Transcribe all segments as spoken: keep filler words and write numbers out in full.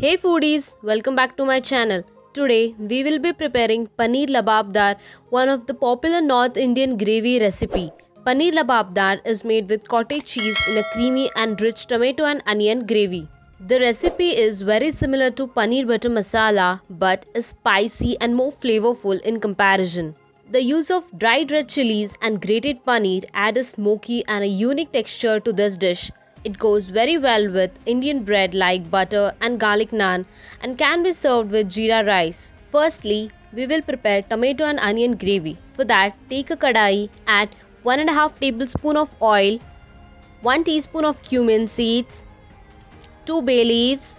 Hey foodies, welcome back to my channel. Today we will be preparing paneer lababdar, one of the popular North Indian gravy recipe. Paneer lababdar is made with cottage cheese in a creamy and rich tomato and onion gravy. The recipe is very similar to paneer butter masala but is spicy and more flavorful in comparison. The use of dried red chilies and grated paneer add a smoky and a unique texture to this dish. It goes very well with Indian bread like butter and garlic naan and can be served with jeera rice. Firstly, we will prepare tomato and onion gravy. For that, take a kadai, add one and a half tablespoon of oil, one teaspoon of cumin seeds, two bay leaves,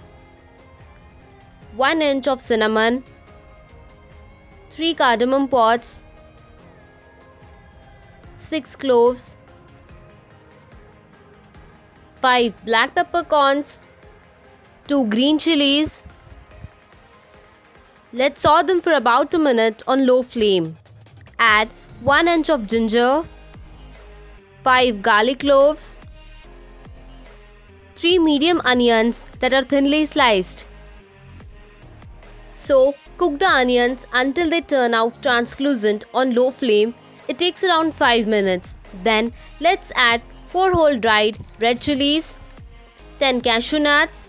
one inch of cinnamon, three cardamom pods, six cloves, five black peppercorns, two green chilies. Let's saute them for about a minute on low flame. Add one inch of ginger, five garlic cloves, three medium onions that are thinly sliced. So cook the onions until they turn out translucent on low flame. It takes around five minutes. Then let's add four whole dried red chilies, ten cashew nuts,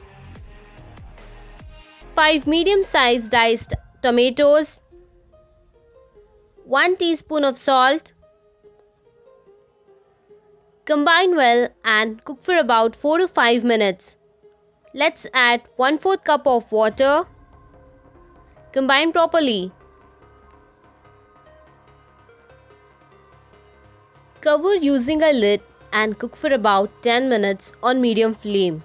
five medium-sized diced tomatoes, one teaspoon of salt. Combine well and cook for about four to five minutes. Let's add one fourth cup of water. Combine properly. Cover using a lid and cook for about ten minutes on medium flame.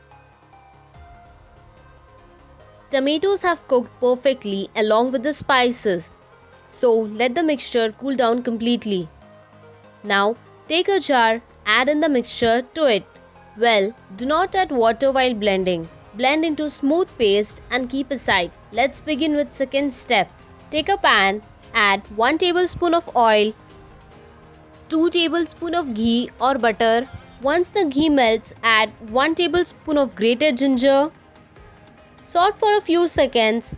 Tomatoes have cooked perfectly along with the spices, so let the mixture cool down completely. Now take a jar, add in the mixture to it. Well, do not add water while blending. Blend into smooth paste and keep aside. Let's begin with second step. Take a pan, add one tablespoon of oil, two tablespoons of ghee or butter. Once the ghee melts, add one tablespoon of grated ginger. Saute for a few seconds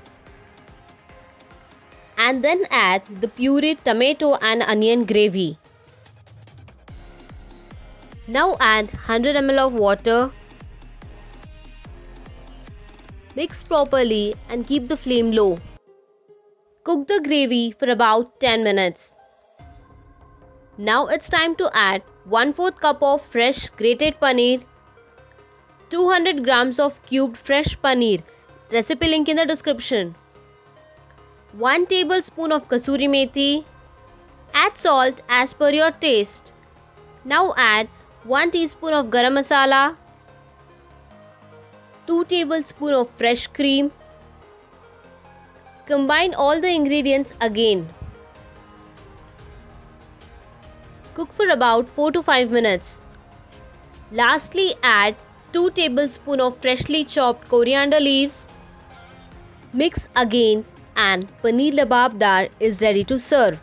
and then add the pureed tomato and onion gravy. Now add one hundred milliliters of water. Mix properly and keep the flame low. Cook the gravy for about ten minutes. Now it's time to add one fourth cup of fresh grated paneer, two hundred grams of cubed fresh paneer, recipe link in the description, one tablespoon of kasuri methi, add salt as per your taste. Now add one teaspoon of garam masala, two tablespoons of fresh cream. Combine all the ingredients again. Cook for about four to five minutes. Lastly, add two tablespoons of freshly chopped coriander leaves. Mix again and paneer lababdar is ready to serve.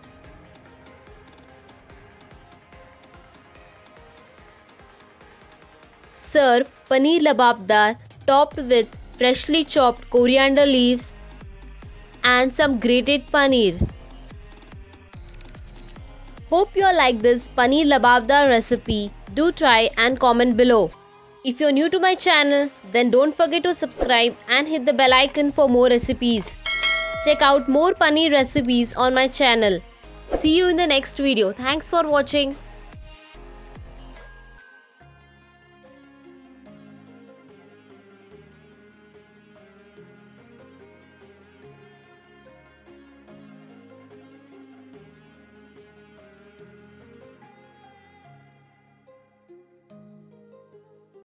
Serve paneer lababdar topped with freshly chopped coriander leaves and some grated paneer. Hope you all like this paneer lababdar recipe. Do try and comment below. If you're new to my channel, then don't forget to subscribe and hit the bell icon for more recipes. Check out more paneer recipes on my channel. See you in the next video. Thanks for watching.